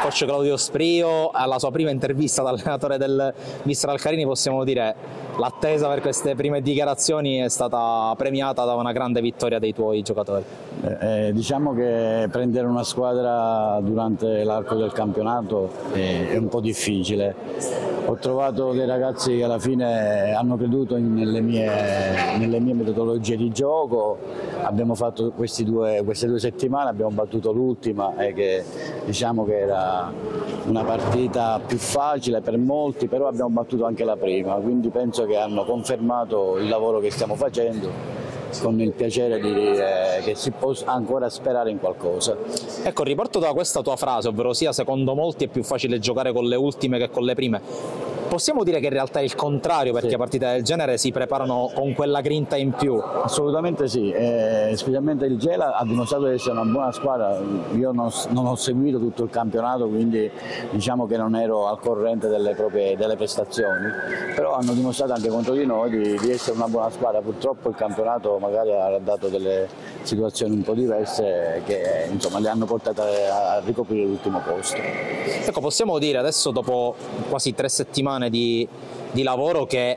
coach Claudio Sprio. Alla sua prima intervista da allenatore del mister Alcarini possiamo dire l'attesa per queste prime dichiarazioni è stata premiata da una grande vittoria dei tuoi giocatori. Diciamo che prendere una squadra durante l'arco del campionato è un po' difficile. Ho trovato dei ragazzi che alla fine hanno creduto nelle mie metodologie di gioco. Abbiamo fatto queste due settimane, abbiamo battuto l'ultima che diciamo che era una partita più facile per molti, però abbiamo battuto anche la prima, quindi penso che hanno confermato il lavoro che stiamo facendo, con il piacere di dire che si può ancora sperare in qualcosa. Ecco, riporto da questa tua frase, ovvero sia secondo molti è più facile giocare con le ultime che con le prime. Possiamo dire che in realtà è il contrario, perché sì, partite del genere si preparano con quella grinta in più? Assolutamente sì, specialmente il Gela ha dimostrato di essere una buona squadra. Io non ho seguito tutto il campionato, quindi diciamo che non ero al corrente delle prestazioni, però hanno dimostrato anche contro di noi di essere una buona squadra. Purtroppo il campionato magari ha dato delle situazioni un po' diverse che insomma le hanno portate a ricoprire l'ultimo posto. Ecco, possiamo dire adesso, dopo quasi 3 settimane di lavoro, che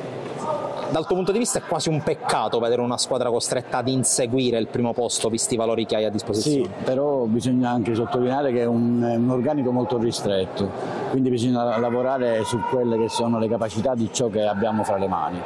dal tuo punto di vista è quasi un peccato vedere una squadra costretta ad inseguire il primo posto visti i valori che hai a disposizione? Sì, però bisogna anche sottolineare che è un organico molto ristretto, quindi bisogna lavorare su quelle che sono le capacità di ciò che abbiamo fra le mani.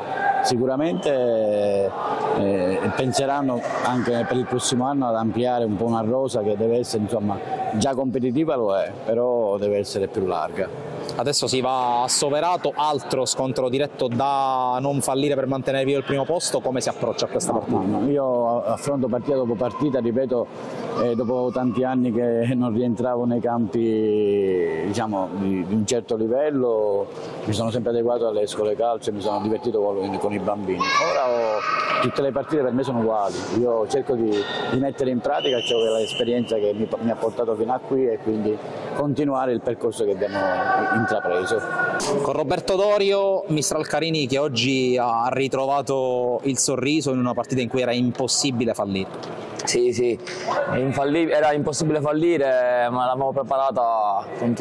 Sicuramente penseranno anche per il prossimo anno ad ampliare un po' una rosa che deve essere, insomma, già competitiva lo è, però deve essere più larga. Adesso si va a Soverato, altro scontro diretto da non fallire per mantenere vivo il primo posto. Come si approccia a questa partita? No, io affronto partita dopo partita, ripeto, dopo tanti anni che non rientravo nei campi, diciamo, di un certo livello, mi sono sempre adeguato alle scuole calcio e mi sono divertito con i bambini. Ora tutte le partite per me sono uguali, io cerco di mettere in pratica ciò che è l'esperienza che mi ha portato fino a qui e quindi continuare il percorso che abbiamo intrapreso. Con Roberto Dorio, mister Alcarini che oggi ha ritrovato il sorriso in una partita in cui era impossibile fallire. Sì, era impossibile fallire, ma l'avevamo preparata con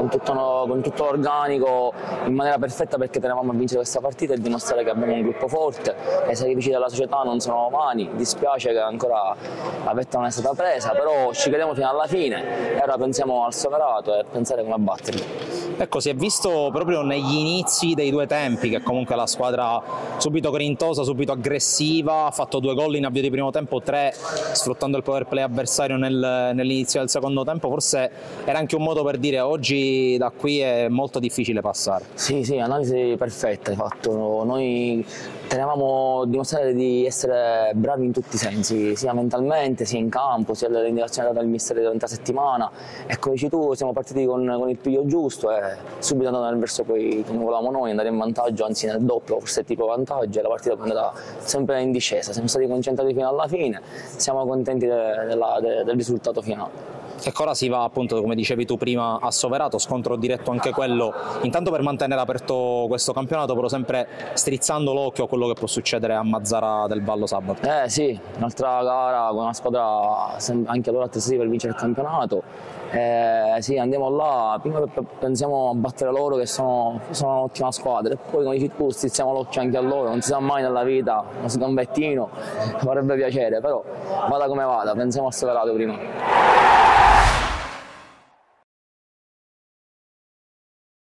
tutto l'organico in maniera perfetta, perché tenevamo a vincere questa partita e dimostrare che abbiamo un gruppo forte. I sacrifici della società non sono vani, dispiace che ancora la vetta non è stata presa, però ci crediamo fino alla fine e ora pensiamo al Soverato e pensare come batterli. Ecco, si è visto proprio negli inizi dei due tempi che comunque la squadra subito grintosa, subito aggressiva, ha fatto 2 gol in avvio di primo tempo, 3 sfruttando il power play avversario nell'inizio del secondo tempo. Forse era anche un modo per dire oggi da qui è molto difficile passare. Sì, analisi perfetta hai fatto. Noi tenevamo a dimostrare di essere bravi in tutti i sensi, sia mentalmente, sia in campo, sia nelle indicazioni date dal mister durante la settimana. E come dici tu, siamo partiti con il piglio giusto e subito andando nel verso poi come volevamo noi, andare in vantaggio, anzi nel doppio, forse tipo vantaggio, e la partita è andata sempre in discesa. Siamo stati concentrati fino alla fine, siamo contenti del risultato finale. Ecco, ora si va appunto, come dicevi tu prima, a Soverato, scontro diretto anche quello, intanto per mantenere aperto questo campionato, però sempre strizzando l'occhio a quello che può succedere a Mazzara del Vallo sabato. Sì, un'altra gara con una squadra anche loro attrezzati per vincere il campionato. Sì, andiamo là, prima pensiamo a battere loro che sono un'ottima squadra, e poi come dici tu strizziamo l'occhio anche a loro, non si sa mai nella vita, uno sgambettino, farebbe piacere, però vada come vada, pensiamo a Soverato prima.